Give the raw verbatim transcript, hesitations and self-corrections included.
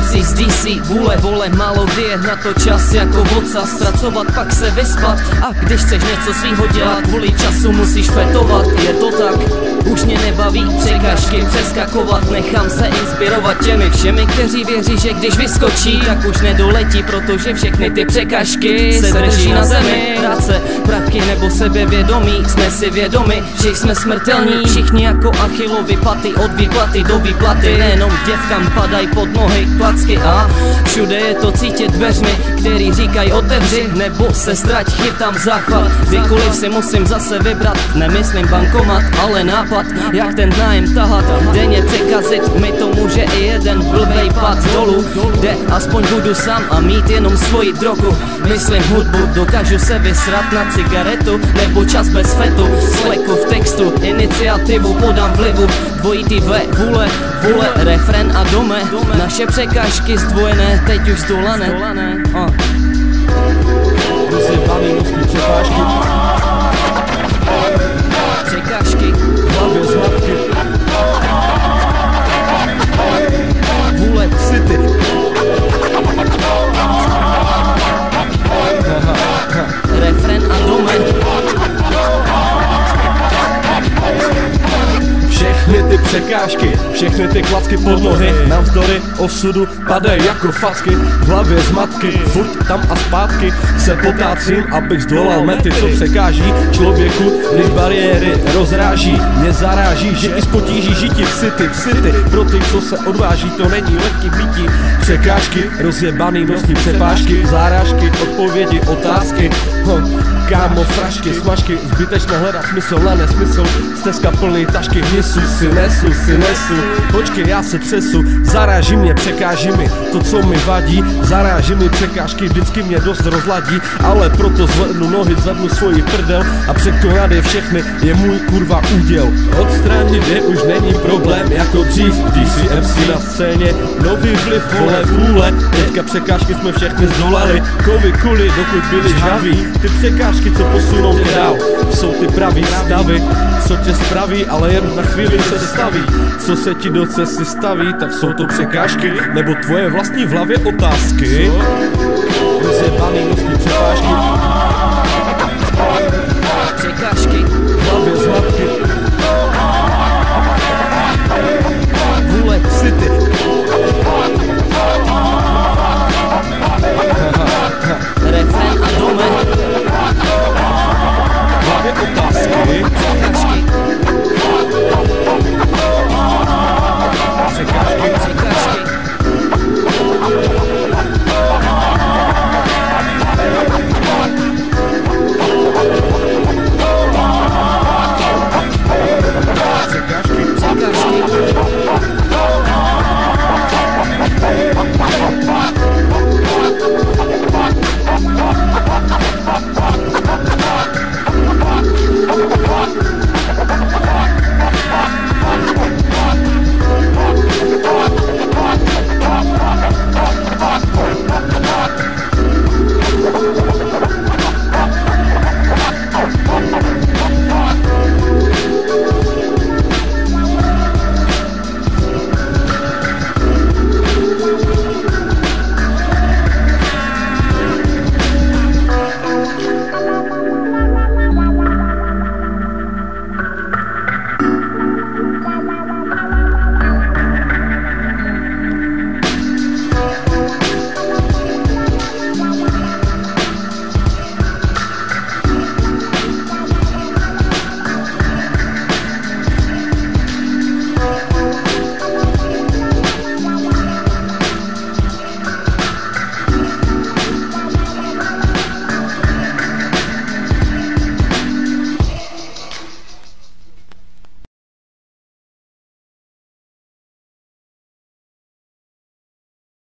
si z D C, vůle, vole, málo kdy je na to čas jako voca. Zpracovat, pak se vyspat, a když chceš něco svýho dělat, kvůli času musíš fetovat, je to tak. Už mě nebaví překážky přeskakovat, nechám se inspirovat těmi všemi, kteří věří, že když vyskočí, tak už nedoletí, protože všechny ty překážky se drží na zemi. Práce, pravky nebo sebevědomí, jsme si vědomi, že jsme smrtelní. Všichni jako Achillovy paty, od výplaty do výplaty, nejenom děvkám padají pod nohy klacky a všude je to cítit dveřmi, který říkají otevři nebo se ztrať, chytám záchvat. Kdykoliv si musím zase vybrat, nemyslím bankomat, ale nápad, jak ten nájem tahat, denně překazit mi to může i jeden blbej pad dolů, kde aspoň budu sám a mít jenom svoji drogu. Myslím hudbu, dokážu se vysrat na cigaretu nebo čas bez fetu, sleku v textu, iniciativu podám vlivu, dvojitý V, vůle, vůle, refren a dome, naše překážky zdvojené, teď už zdolané. uh. Rozjebaný nosní překážky, překážky, hlavě zmatky, vůle, city. refren a dome. Všechny ty překážky, všechny ty klacky pod nohy, navzdory osudu padají jako facky. V hlavě zmatky, furt tam a zpátky se potácím, abych zdolal mety, co překáží člověku, když bariéry rozráží. Mě zaráží, že i z potíží žití v city, v city. Pro ty, co se odváží, to není lehký bytí. Překážky, rozjebaný nosní přepážky, zárážky, odpovědi, otázky. Hm. Kámo, frašky, smažky, zbytečné hledat smysl na nesmysl. Stezka plný tašky, hnisu si nesu, si nesu. Počkej, já se třesu, zaráží mě, překáží mi to, co mi vadí. Zaráží mi překážky, vždycky mě dost rozladí, ale proto zvednu nohy, zvednu svoji prdel a překonat je všechny je můj kurva úděl. Odstranit je už není problém jako dřív, D C M C na scéně, nový vliv, vole, vůle. Teďka překážky jsme všechny zdolali, kovy, kuly, dokud byli žhaví. Ty překážky, co posunou tě dál, jsou ty pravý stavy, co tě spraví, ale jen na chvíli se staví. Co se ti do cesty staví, tak jsou to překážky, nebo tvoje vlastní v hlavě otázky. Rozjebaný nosní přepážky, překážky, v hlavě zmatky,